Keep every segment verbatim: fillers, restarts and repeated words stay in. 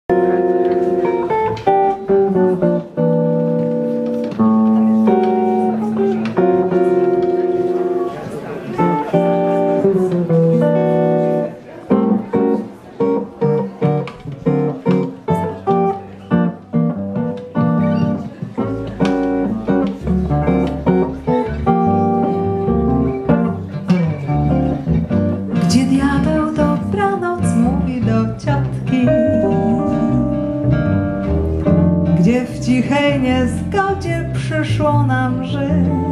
Gdzie diabeł dobranoc mówi do ciotki, gdzie w cichej niezgodzie przyszło nam żyć.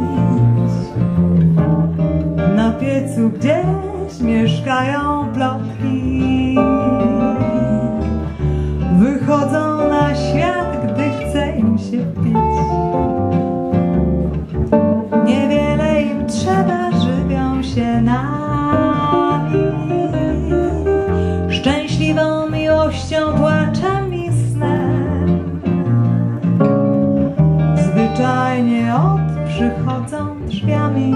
Na piecu gdzieś mieszkają plotki, wychodzą na świat, gdy chce im się pić. Niewiele im trzeba, żywią się nami, szczęśliwą miłością, płaczem i snem. Zwyczajnie od przychodzą drzwiami,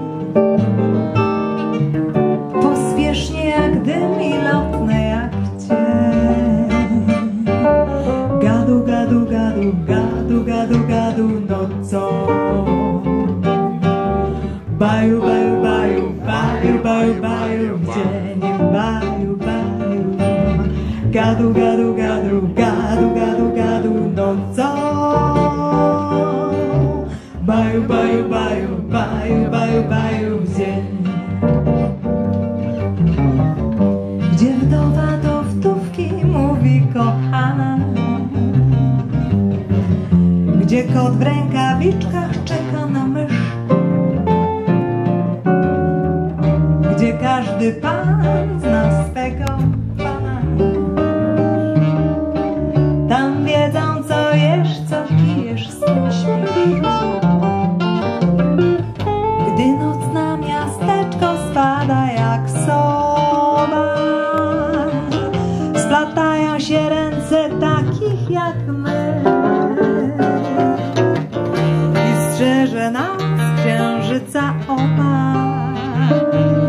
pospiesznie jak dym i lotne jak cień. Gadu, gadu, gadu, gadu, gadu, gadu nocą. Baju, baju, baju, baju, baju, baju w dzień. Baju, baju, gadu, gadu, gadu, gadu, gadu, gadu nocą. Baju, baju, baju, baju, baju, baju w dzień. Gdzie wdowa do wdówki mówi kochana, gdzie kot w rękawiczkach czeka na mysz, gdzie każdy pan zna swego pana. Tam wiedzą, co jesz, co pijesz, z kim śpisz. Gdy noc na miasteczko spada jak sowa, splatają się ręce takich jak my i strzeże nas księżyca opak,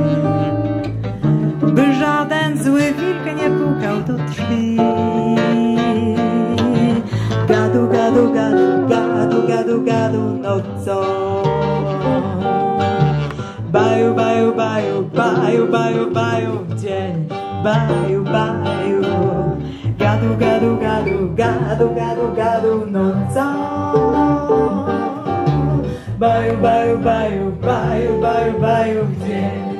by żaden zły wilk nie pukał do drzwi. Gadu, gadu, gadu, gadu, gadu, gadu nocą. Baju, baju, baju, baju, baju, baju w dzień. Baju, baju, gadu, gadu, gadu, gadu, gadu, gadu nocą. Baju, baju, baju, baju, baju, baju w dzień.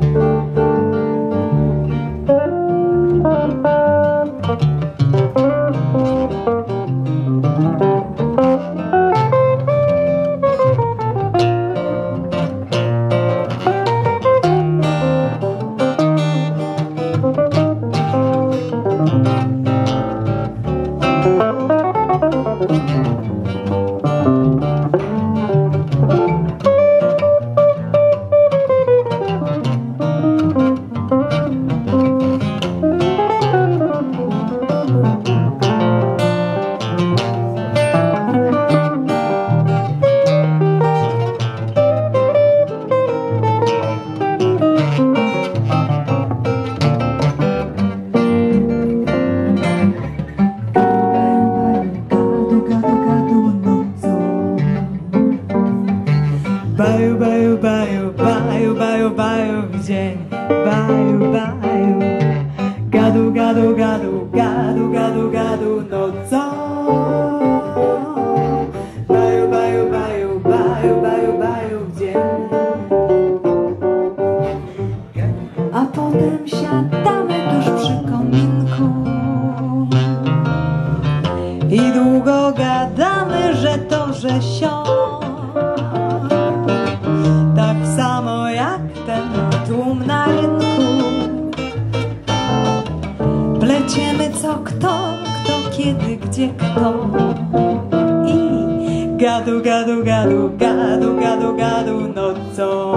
Baju, baju, baju, baju, baju, baju w dzień. Baju, baju, gadu, gadu, gadu, gadu, gadu, gadu nocą. Baju, baju, baju, baju, baju, baju w dzień. A potem siadamy tuż przy kominku i długo gadamy, że to, że sio. Tak samo jak ten tłum na rynku. Pleciemy co kto, kto kiedy, gdzie kto. I gadu, gadu, gadu, gadu, gadu, gadu nocą.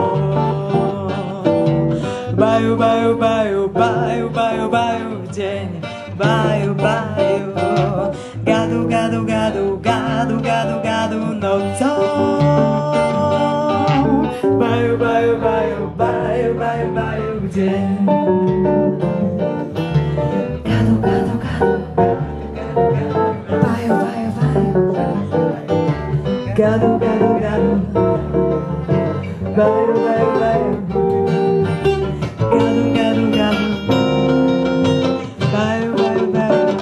Baju, baju, baju, baju, baju, baju w dzień. Baju, baju, gadu, gadu, gadu, gadu, gadu, gadu nocą. Baju, baju, baju, baju, baju, baju w dzień. Gadu, gadu, gadu. baju, baju, baju. Gadu, gadu, gadu. Baju, baju, baju.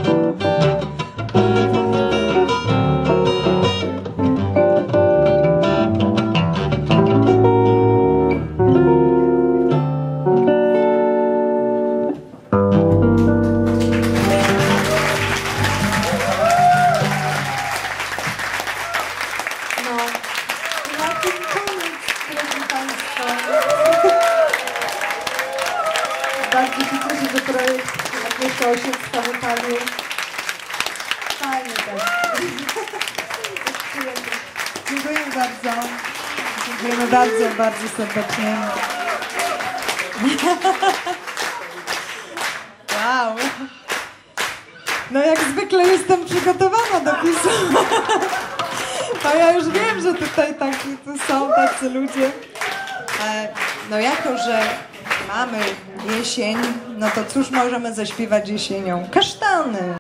Bardzo się cieszę, że projekt Agnieszka Osiecka wypadł. Fajnie tak. Dziękuję bardzo. Dziękujemy bardzo, bardzo serdecznie. Wow. No jak zwykle jestem przygotowana do pisu. To ja już wiem, że tutaj taki, tu są tacy ludzie. No jako, że mamy jesień, no to cóż możemy zaśpiewać jesienią? Kasztany!